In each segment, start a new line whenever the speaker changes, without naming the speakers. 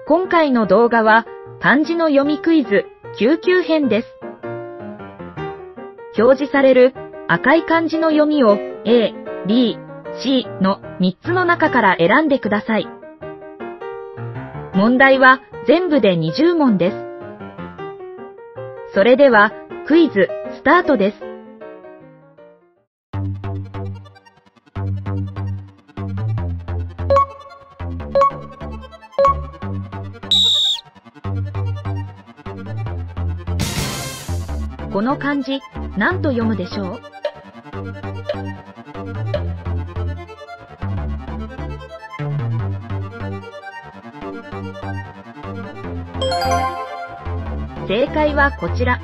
今回の動画は漢字の読みクイズ99編です。表示される赤い漢字の読みを A、B、C の3つの中から選んでください。問題は全部で20問です。それではクイズスタートです。この漢字、何と読むでしょう？正解はこちら。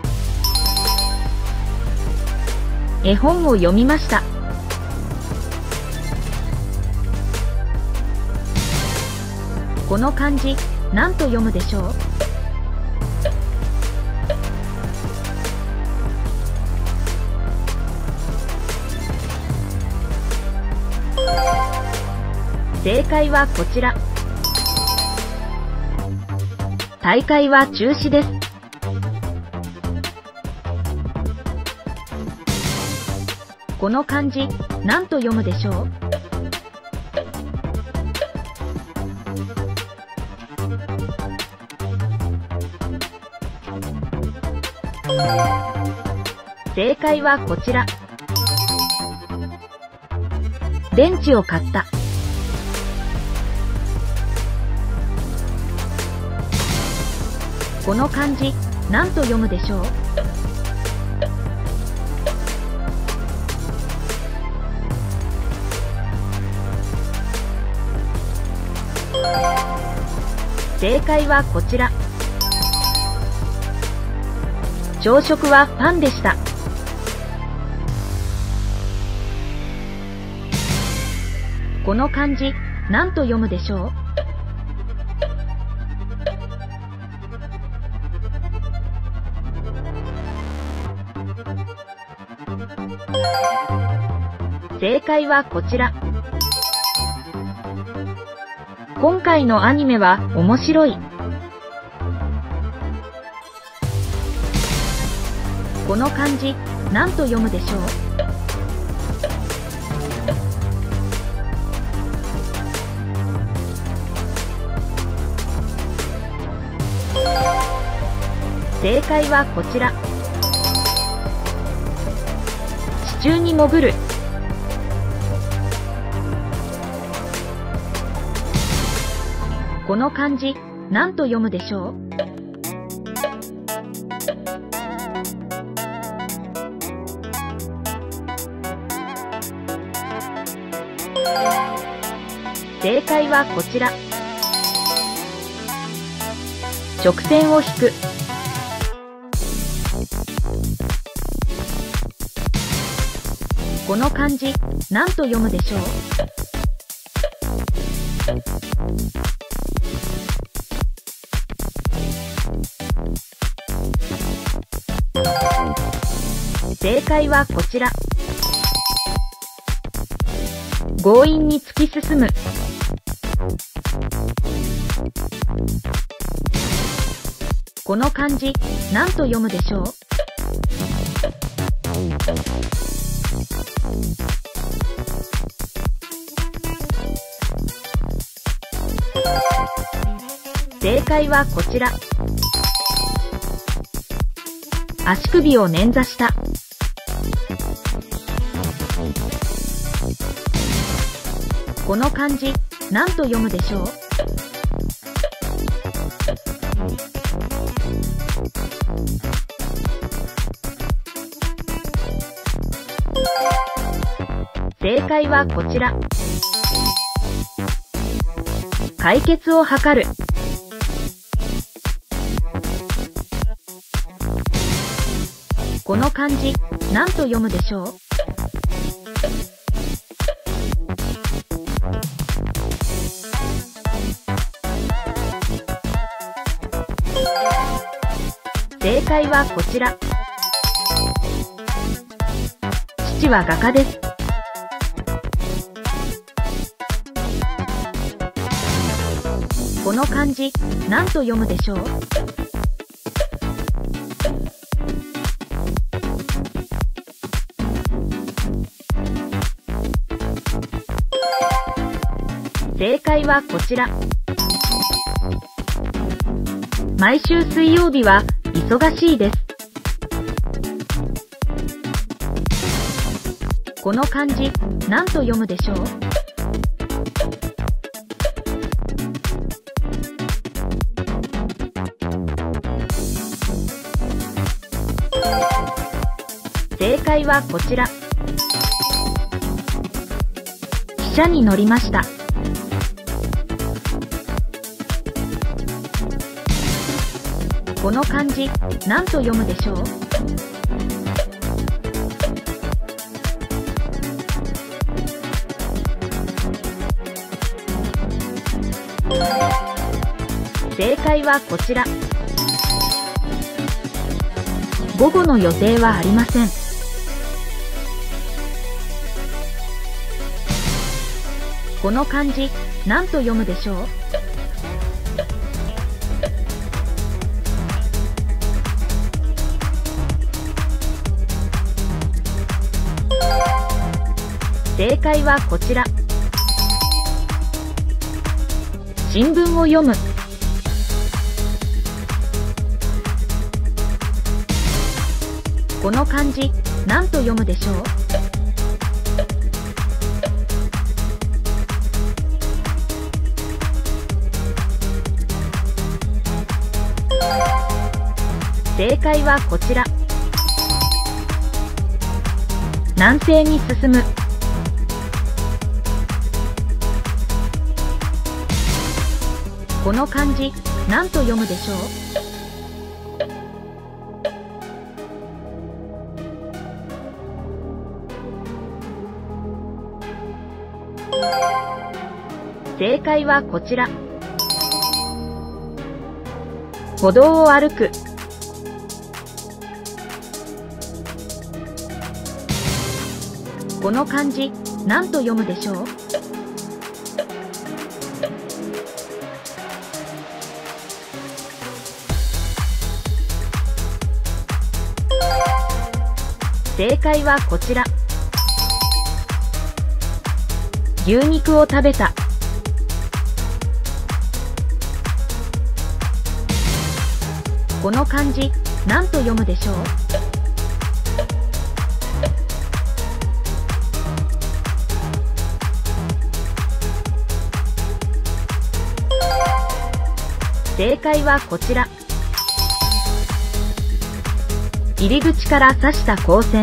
絵本を読みました。この漢字、何と読むでしょう？正解はこちら。大会は中止です。この漢字、何と読むでしょう？正解はこちら。電池を買った。この漢字、何と読むでしょう？正解はこちら。朝食はパンでした。この漢字、何と読むでしょう？正解はこちら。今回のアニメは面白い。この漢字、何と読むでしょう？正解はこちら。地中に潜る。この漢字、何と読むでしょう？正解はこちら。直線を引く。この漢字、何と読むでしょう？正解はこちら。強引に突き進む。この漢字、何と読むでしょう？正解はこちら。足首を捻挫した。この漢字、何と読むでしょう？正解はこちら。解決を図る。この漢字、何と読むでしょう？正解はこちら。父は画家です。ここの漢字、何と読むでしょう？正解はこちら。毎週水曜日は忙しいです。この漢字、何と読むでしょう？正解はこちら。汽車に乗りました。この漢字、何と読むでしょう？正解はこちら。午後の予定はありません。この漢字、何と読むでしょう？正解はこちら。新聞を読む。この漢字、何と読むでしょう？正解はこちら。南西に進む。この漢字、何と読むでしょう？正解はこちら。歩道を歩く。この漢字、何と読むでしょう？正解はこちら。牛肉を食べた。この漢字、何と読むでしょう？正解はこちら。入り口から刺した光線。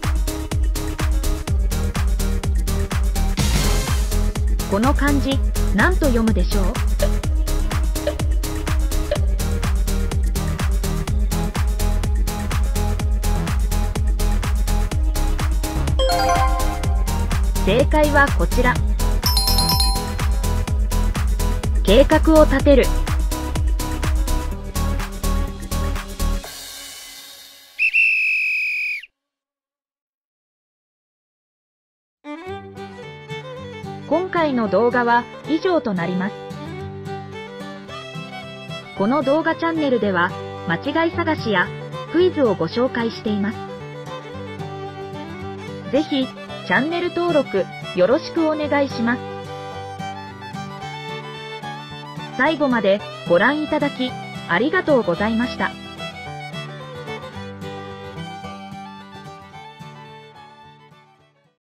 この漢字、何と読むでしょう？正解はこちら。計画を立てる。今回の動画は以上となります。この動画チャンネルでは間違い探しやクイズをご紹介しています。ぜひチャンネル登録よろしくお願いします。最後までご覧いただきありがとうございました。